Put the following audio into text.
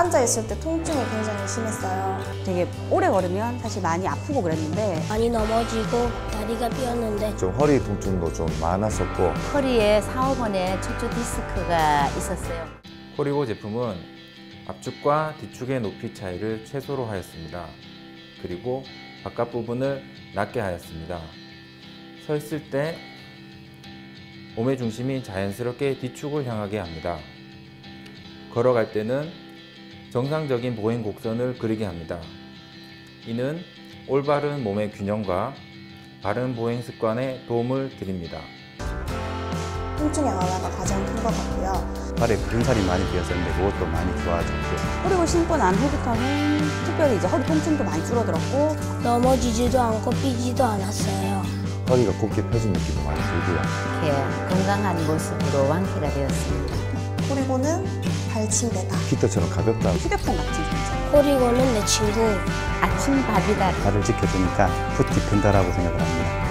앉아있을 때 통증이 굉장히 심했어요. 되게 오래 걸으면 사실 많이 아프고 그랬는데 많이 넘어지고 다리가 삐었는데 좀 허리 통증도 좀 많았었고 허리에 4, 5번의 척추 디스크가 있었어요. 코리고 제품은 앞축과 뒤축의 높이 차이를 최소로 하였습니다. 그리고 바깥 부분을 낮게 하였습니다. 서 있을 때 몸의 중심이 자연스럽게 뒤축을 향하게 합니다. 걸어갈 때는 정상적인 보행 곡선을 그리게 합니다. 이는 올바른 몸의 균형과 바른 보행 습관에 도움을 드립니다. 통증 완화가 가장 큰 것 같고요. 발에 근살이 많이 비었었는데 그것도 많이 좋아졌고 코리고 신고 난 후부터는 특별히 이제 허리 통증도 많이 줄어들었고 넘어지지도 않고 삐지도 않았어요. 허리가 곱게 펴진 느낌도 많이 들고요. 이렇게 건강한 모습으로 완쾌가 되었습니다. 코리고는 발침대다. 기타처럼 가볍다. 휴대폰 같은 존재. 코리고는 내 친구. 아침 밥이다. 발을 지켜주니까 붓기 든다라고 생각을 합니다.